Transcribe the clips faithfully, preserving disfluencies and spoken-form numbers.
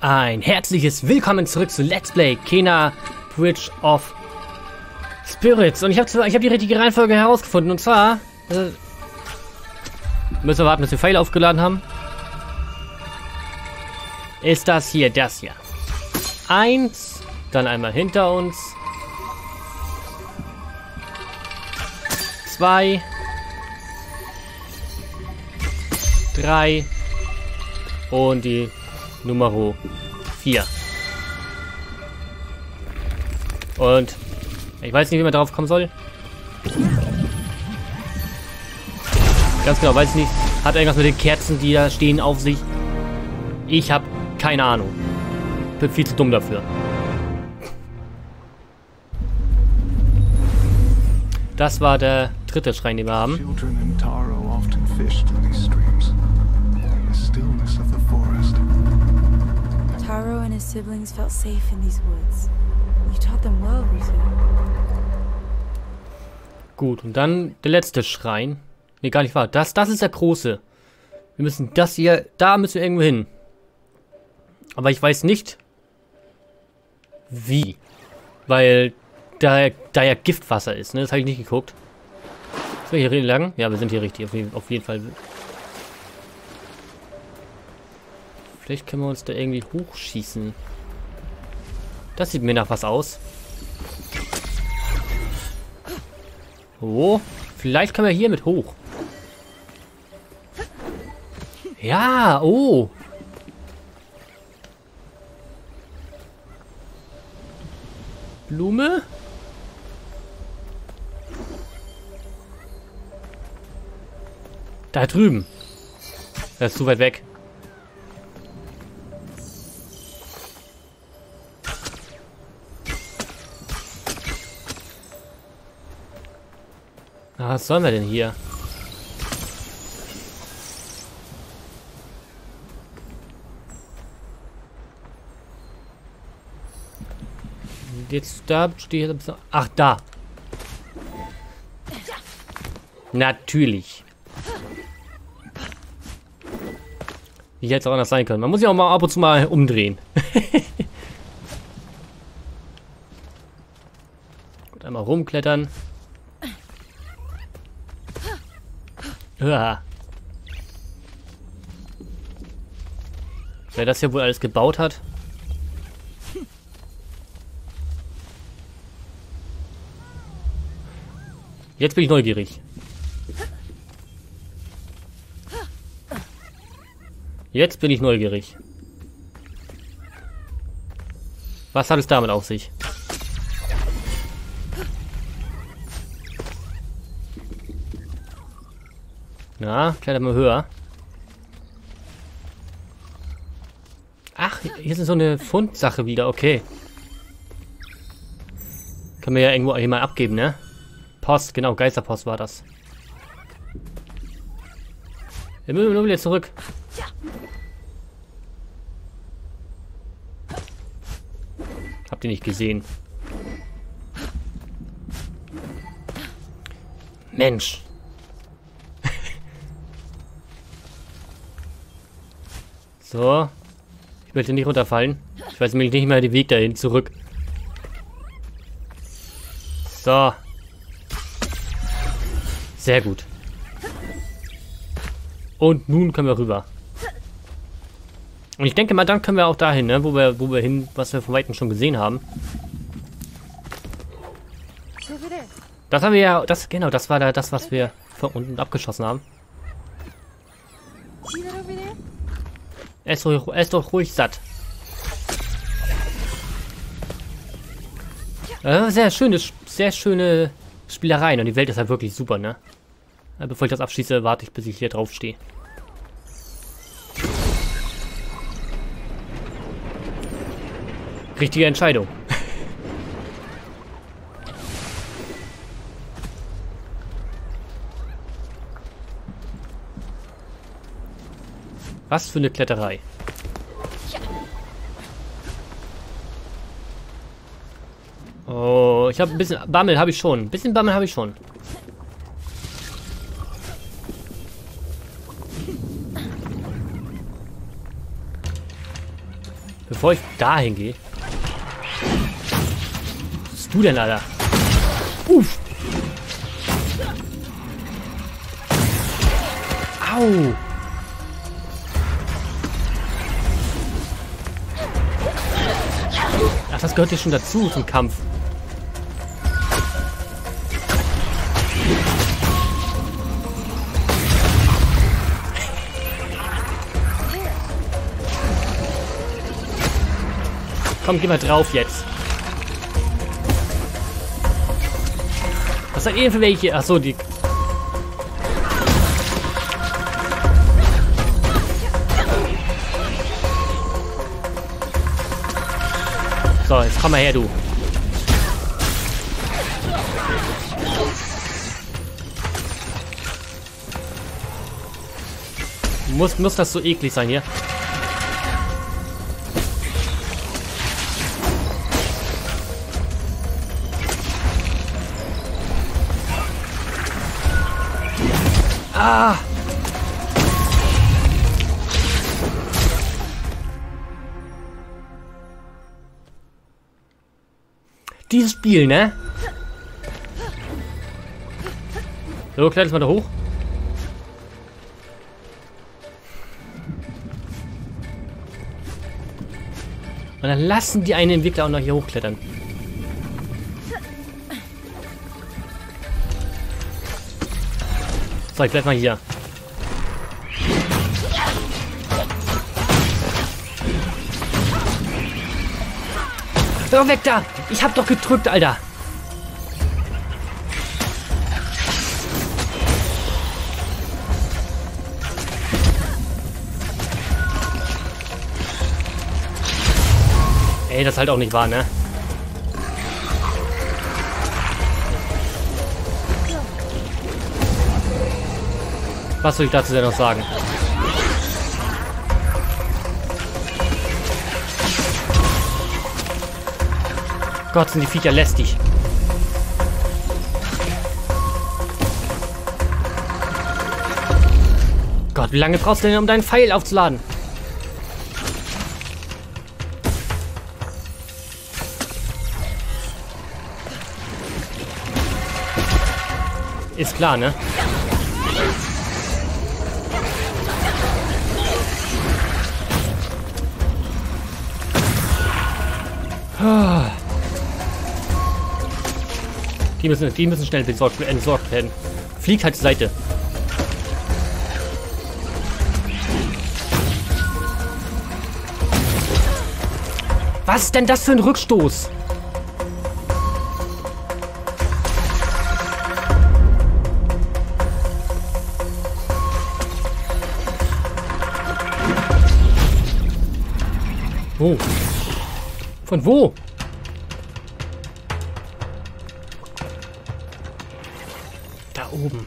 Ein herzliches Willkommen zurück zu Let's Play Kena Bridge of Spirits. Und ich habe ich hab die richtige Reihenfolge herausgefunden. Und zwar äh, müssen wir warten, bis wir Pfeile aufgeladen haben. Ist das hier, das hier. Eins, dann einmal hinter uns. Zwei. Drei. Und die Nummer vier. Und ich weiß nicht, wie man darauf kommen soll. Ganz genau, weiß ich nicht. Hat irgendwas mit den Kerzen, die da stehen, auf sich. Ich habe keine Ahnung. Bin viel zu dumm dafür. Das war der dritte Schrein, den wir haben. Children in Taro often fished in these streams. In the stillness of the forest. Taro and his siblings felt safe in these woods. You taught them well, Ritu. Gut, und dann der letzte Schrein. Ne, gar nicht wahr. Das, das ist der große. Wir müssen das hier, da müssen wir irgendwo hin. Aber ich weiß nicht, wie. Weil da, da ja Giftwasser ist, ne? Das habe ich nicht geguckt. Sind wir hier lang? Ja, wir sind hier richtig, auf jeden, auf jeden Fall. Vielleicht können wir uns da irgendwie hochschießen. Das sieht mir nach was aus. Oh, vielleicht können wir hier mit hoch. Ja, oh. Blume? Da drüben. Das ist zu weit weg. Ah, was sollen wir denn hier? Jetzt da steht. Ach, da. Natürlich. Wie hätte es auch anders sein können. Man muss ja auch mal ab und zu mal umdrehen. Gut, einmal rumklettern. Uah. Wer das hier wohl alles gebaut hat. Jetzt bin ich neugierig. Jetzt bin ich neugierig. Was hat es damit auf sich? Na, klettern wir höher. Ach, hier ist so eine Fundsache wieder, okay. Können wir ja irgendwo hier mal abgeben, ne? Post, genau, Geisterpost war das. Wir müssen nur wieder zurück. Habt ihr nicht gesehen? Mensch. So. Ich möchte nicht runterfallen. Ich weiß nämlich nicht mehr den Weg dahin zurück. So. Sehr gut. Und nun können wir rüber. Und ich denke mal, dann können wir auch dahin, ne? Wo wir, wo wir hin, was wir von Weitem schon gesehen haben. Das haben wir ja, das, genau, das war da das, was wir von unten abgeschossen haben. Er ist doch, er ist doch ruhig satt. Ja, sehr schöne, sehr schöne Spielereien und die Welt ist halt wirklich super, ne? Bevor ich das abschließe, warte ich, bis ich hier drauf stehe. Richtige Entscheidung. Was für eine Kletterei. Oh, ich habe ein bisschen Bammel, habe ich schon. Ein bisschen Bammel habe ich schon. Bevor ich dahin gehe. Was bist du denn, Alter? Uff! Au! Ach, das gehört ja schon dazu, zum Kampf. Komm, geh mal drauf jetzt. Was seid ihr für welche? Achso, die... So, jetzt komm mal her, du. Muss, muss das so eklig sein hier? Ah! Dieses Spiel, ne? So, klettert mal da hoch. Und dann lassen die einen Entwickler auch noch hier hochklettern. So, ich bleib mal hier. Hör weg da! Ich hab doch gedrückt, Alter! Ey, das ist halt auch nicht wahr, ne? Was soll ich dazu denn noch sagen? Gott, sind die Viecher lästig. Gott, wie lange brauchst du denn, um deinen Pfeil aufzuladen? Ist klar, ne? Die müssen, die müssen schnell besorgt, entsorgt werden. Flieg halt zur Seite. Was ist denn das für ein Rückstoß? Wo? Von wo? Da oben.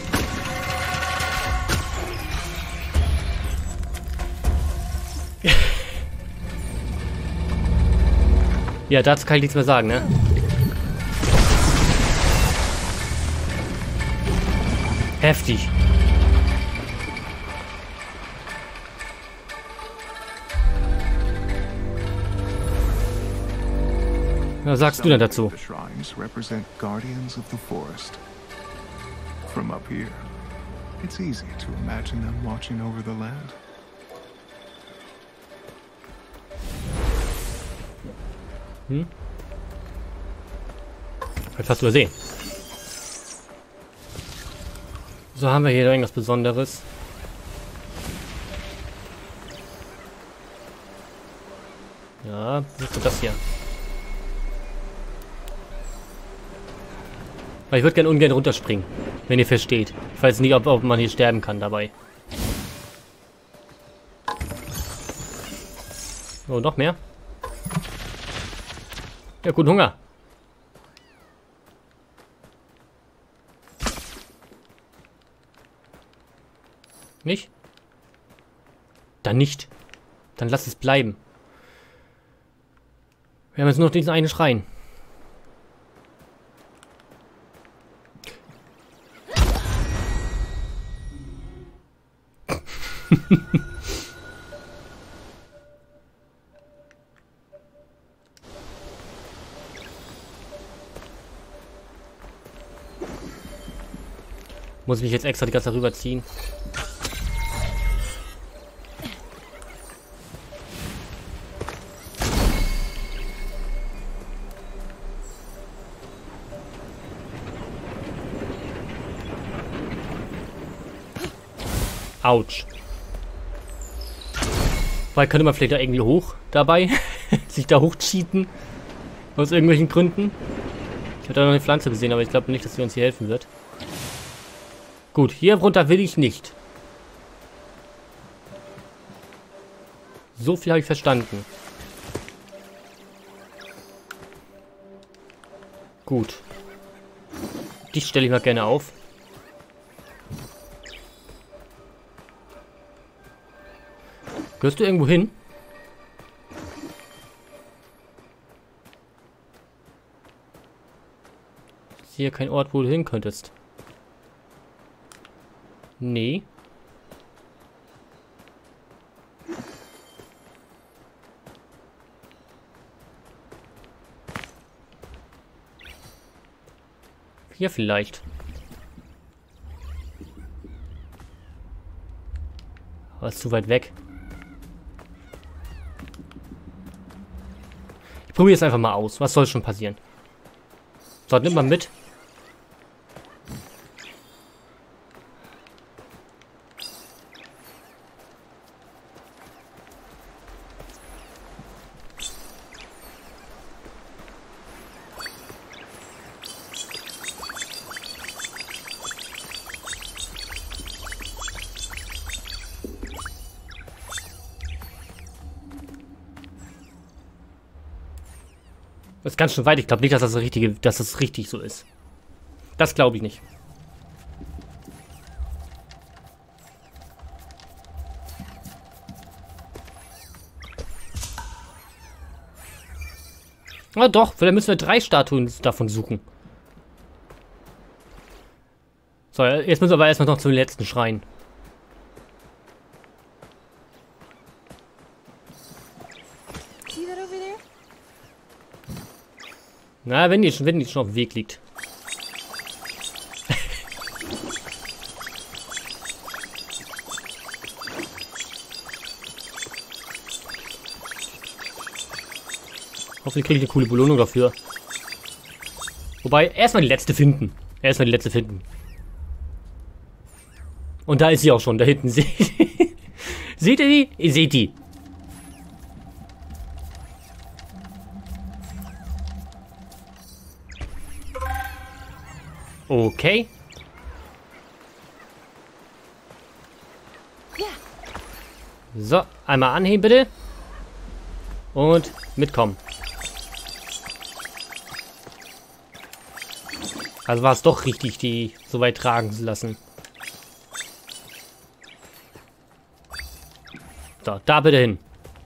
Ja, dazu kann ich nichts mehr sagen, ne? Heftig. Was sagst du denn dazu? The shrines represent guardians of the forest. From up here, it's easy to imagine them watching over the land. Hm? Halt fast übersehen. So, haben wir hier irgendwas Besonderes. Ja, was ist das hier? Weil ich würde gerne ungern runterspringen, wenn ihr versteht. Ich weiß nicht, ob, ob man hier sterben kann dabei. Oh, noch mehr? Ja, guten Hunger. Nicht? Dann nicht. Dann lass es bleiben. Wir haben jetzt nur noch diesen einen Schrein. Muss ich mich jetzt extra die ganze Zeit rüberziehen. Autsch. Weil könnte man vielleicht da irgendwie hoch dabei? Sich da hochcheaten? Aus irgendwelchen Gründen? Ich habe da noch eine Pflanze gesehen, aber ich glaube nicht, dass sie uns hier helfen wird. Gut, hier runter will ich nicht. So viel habe ich verstanden. Gut. Dich stelle ich mal gerne auf. Gehörst du irgendwo hin? Ich sehe keinen Ort, wo du hin könntest. Nee. Hier vielleicht. Aber ist zu weit weg. Ich probiere es einfach mal aus. Was soll schon passieren? So, nimm mal mit. Das ist ganz schön weit. Ich glaube nicht, dass das, das richtige, dass das richtig so ist. Das glaube ich nicht. Na doch, vielleicht müssen wir drei Statuen davon suchen. So, jetzt müssen wir aber erstmal noch zum letzten Schrein. Na, wenn die, wenn die schon auf dem Weg liegt. Hoffentlich kriege ich eine coole Belohnung dafür. Wobei, erstmal die letzte finden. Erstmal die letzte finden. Und da ist sie auch schon, da hinten. Seht ihr die? Ihr seht die. Okay. So, einmal anheben bitte. Und mitkommen. Also war es doch richtig, die so weit tragen zu lassen. So, da bitte hin.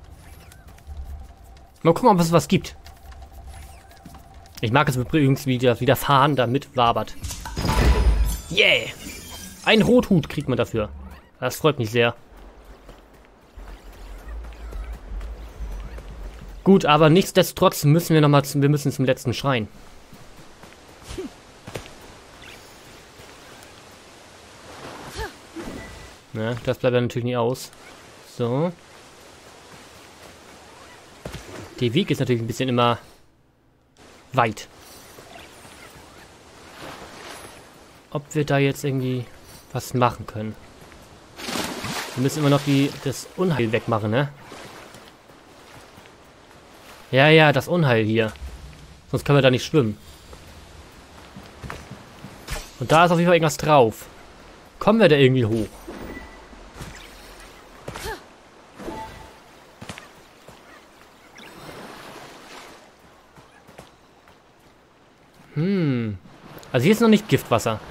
Mal gucken, ob es was gibt. Ich mag es übrigens, wie das wieder fahren, damit wabert. Yeah! Ein Rothut kriegt man dafür. Das freut mich sehr. Gut, aber nichtsdestotrotz müssen wir nochmal zum, wir müssen zum letzten Schrein. Ja, das bleibt ja natürlich nie aus. So. Der Weg ist natürlich ein bisschen immer weit. Ob wir da jetzt irgendwie was machen können. Wir müssen immer noch die, das Unheil wegmachen, ne? Ja, ja, das Unheil hier. Sonst können wir da nicht schwimmen. Und da ist auf jeden Fall irgendwas drauf. Kommen wir da irgendwie hoch? Hm. Also hier ist noch nicht Giftwasser.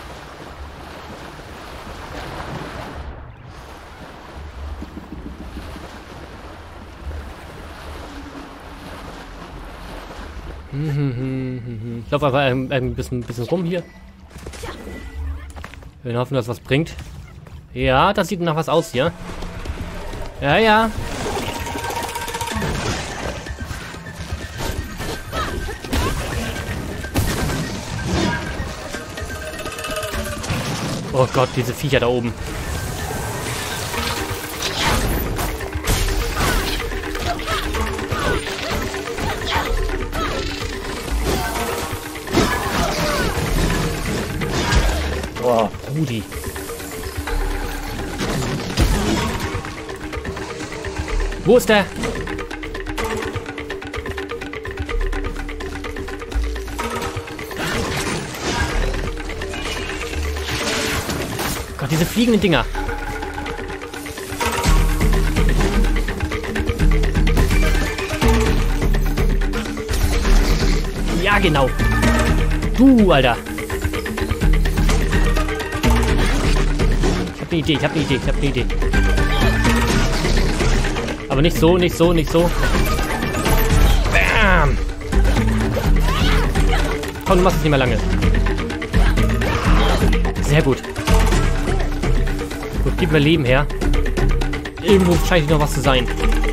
Hm, hm, hm, hm, hm. Ich laufe einfach ein, ein, bisschen, ein bisschen rum hier. Wir hoffen, dass was bringt. Ja, das sieht nach was aus hier. Ja, ja. Oh Gott, diese Viecher da oben. Oh, Rudi. Wo ist der? Gott, diese fliegenden Dinger. Ja, genau. Du, Alter. Ich hab eine Idee, ich hab eine Idee, ich hab eine Idee. Aber nicht so, nicht so, nicht so. Bam! Komm, du machst es nicht mehr lange. Sehr gut. Gut, gib mir Leben her. Irgendwo scheint noch was zu sein.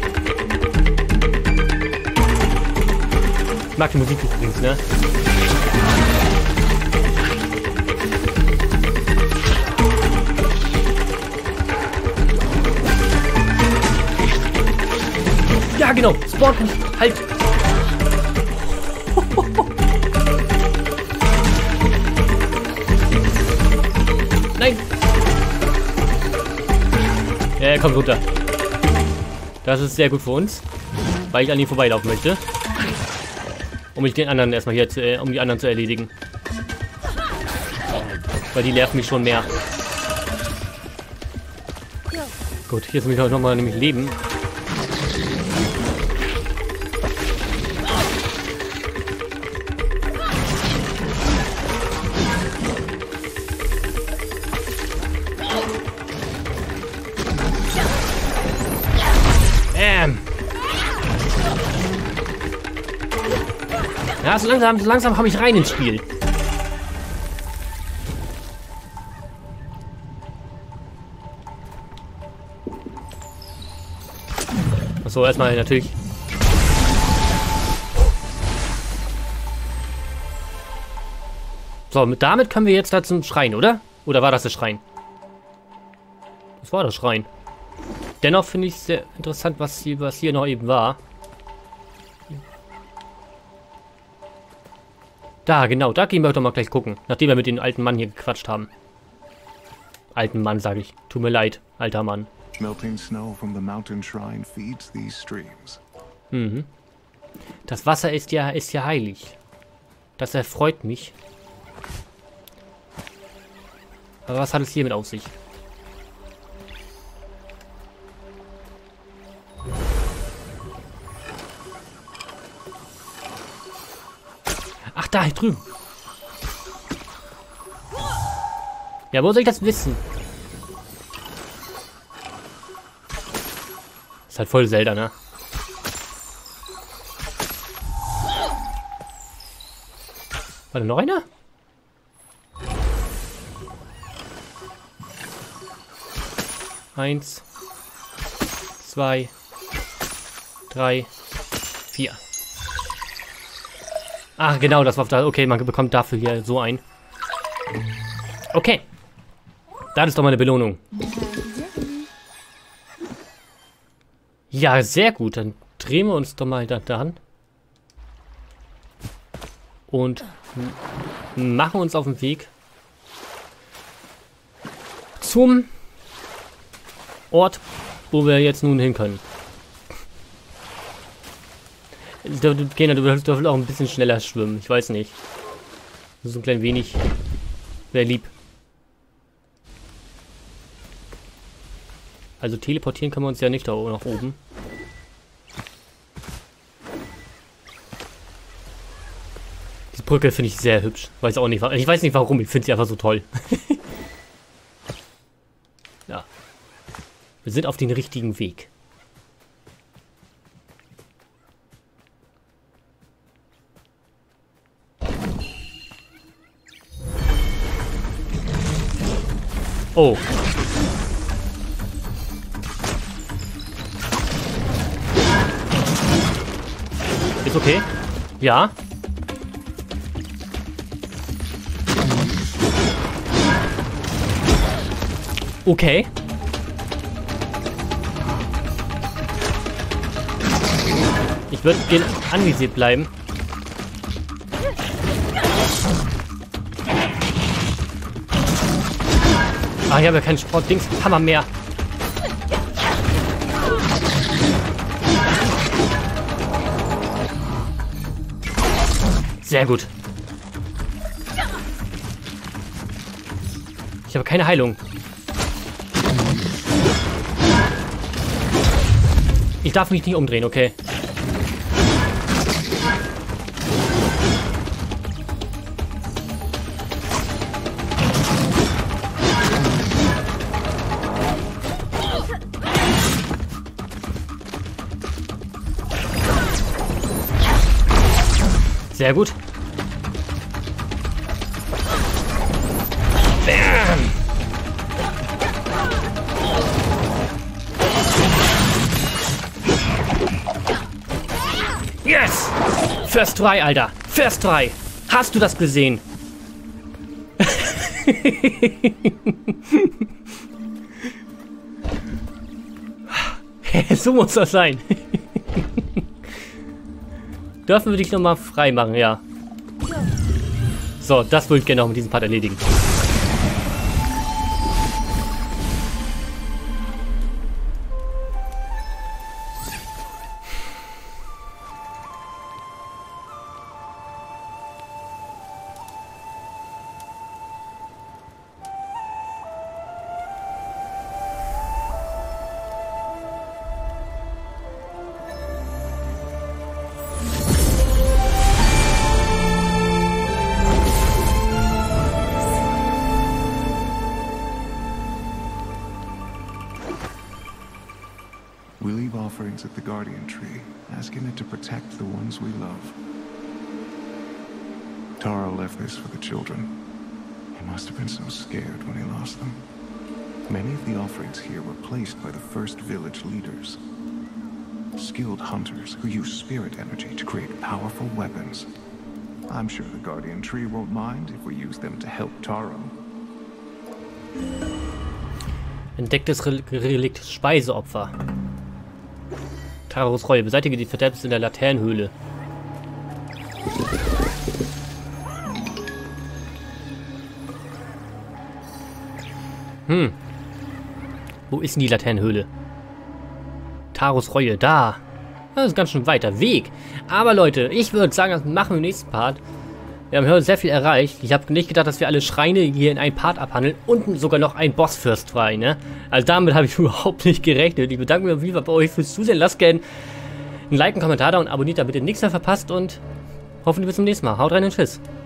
Ich mag die Musik übrigens, ne? Ja, genau. Spawn. Halt. Nein. Ja, er kommt runter. Das ist sehr gut für uns, weil ich an ihm vorbeilaufen möchte. Um mich den anderen erstmal hier zu, äh, um die anderen zu erledigen. Weil die nerven mich schon mehr. Gut, jetzt muss ich noch mal nämlich leben. Bam. Ja, so langsam, so langsam komme ich rein ins Spiel. Achso, erstmal natürlich. So, mit, damit können wir jetzt da zum Schrein, oder? Oder war das der Schrein? Das war das Schrein. Dennoch finde ich es sehr interessant, was hier, was hier noch eben war. Da, genau, da gehen wir doch mal gleich gucken, nachdem wir mit dem alten Mann hier gequatscht haben. Alten Mann, sage ich. Tut mir leid, alter Mann. Melting snow from the mountain shrine feeds these streams. Mhm. Das Wasser ist ja, ist ja heilig. Das erfreut mich. Aber was hat es hiermit auf sich? Ach, da drüben. Ja, wo soll ich das wissen? Ist halt voll Zelda, ne? War da noch einer? Eins, zwei, drei, vier. Ach, genau, das war da. Okay, man bekommt dafür hier so ein. Okay. Das ist doch mal eine Belohnung. Ja, sehr gut. Dann drehen wir uns doch mal da dran. Und machen uns auf den Weg zum Ort, wo wir jetzt nun hin können. Du, du, Kena, du wirst auch ein bisschen schneller schwimmen. Ich weiß nicht. So ein klein wenig. Wäre lieb. Also teleportieren können wir uns ja nicht da nach oben. Die Brücke finde ich sehr hübsch. Weiß auch nicht, ich weiß nicht warum. Ich finde sie einfach so toll. Ja. Wir sind auf dem richtigen Weg. Oh. Ist okay? Ja. Okay. Ich würde gerne anvisiert bleiben. Ah, ich habe ja keinen Sport-Dings. Hammer mehr. Sehr gut. Ich habe keine Heilung. Ich darf mich nicht umdrehen, okay. Sehr gut. Bam. Yes! First try, Alter. First try. Hast du das gesehen? So muss das sein. Dürfen wir dich nochmal frei machen, ja. So, das würde ich gerne noch mit diesem Part erledigen. We leave offerings at the Guardian Tree, asking it to protect the ones we love. Taro left this for the children. He must have been so scared when he lost them. Many of the offerings here were placed by the first village leaders. Skilled hunters who use spirit energy to create powerful weapons. I'm sure the Guardian Tree won't mind if we use them to help Taro. Entdecktes Rel Relikt Speiseopfer. Taros Reue. Beseitige die Verderbnisse in der Laternenhöhle. Hm. Wo ist denn die Laternenhöhle? Taros Reue. Da. Das ist ganz schön weiter Weg. Aber Leute, ich würde sagen, das machen wir im nächsten Part. Wir haben heute sehr viel erreicht. Ich habe nicht gedacht, dass wir alle Schreine hier in einen Part abhandeln. Und sogar noch ein Bossfürst frei, ne? Also damit habe ich überhaupt nicht gerechnet. Ich bedanke mich auf jeden Fall bei euch fürs Zusehen. Lasst gerne ein Like, einen Kommentar da und abonniert, damit ihr nichts mehr verpasst. Und hoffentlich bis zum nächsten Mal. Haut rein und tschüss.